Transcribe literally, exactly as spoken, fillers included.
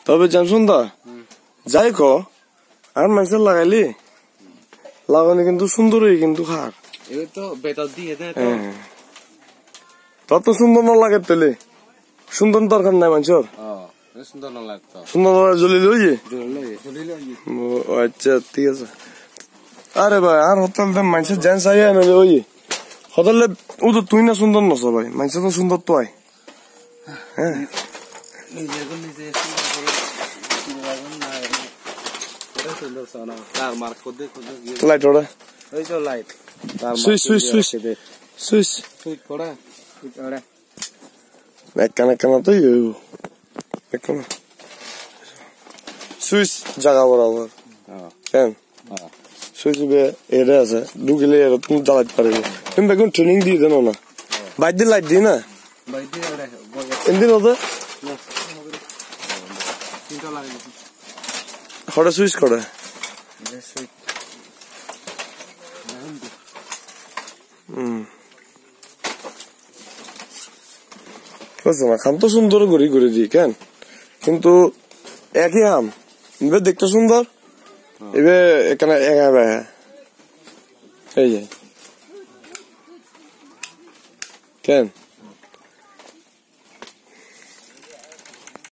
তবে জানশুন দা যাই ক আর মানুষের লাগাইলি লাগানি কিন্তু সুন্দরই কিন্তু খার তত সুন্দর না লাগে তেলে সুন্দর দরকার নাই মানুষের সুন্দর জ্বলি লই আচ্ছা ঠিক আছে। আরে ভাই আর হোটেল মানুষের জেন্টস আই নাহলে ওই হোটেলে ও তো তুই না সুন্দর নস ভাই মানুষের তো সুন্দর তো আয় হ্যাঁ লাইট ওরা সুইচ সুইচ সুইচ সুইচ একখানা একখানা তো একখানা সুইচ জায়গা বরাবর কেন সুইচ এরে আছে ঢুকিলে এরা তুমি জ্বালাতে পারবে তুমি এখন ট্রেনিং দিয়ে দেন না বাইর দিয়ে লাইট দিই না এমনি হতে হঠাৎ সুইচ করে হম খাম তো সুন্দর ঘুরি ঘুরি দিই কেন কিন্তু একই আম এবার দেখতে সুন্দর এবার এখানে এই যে কেন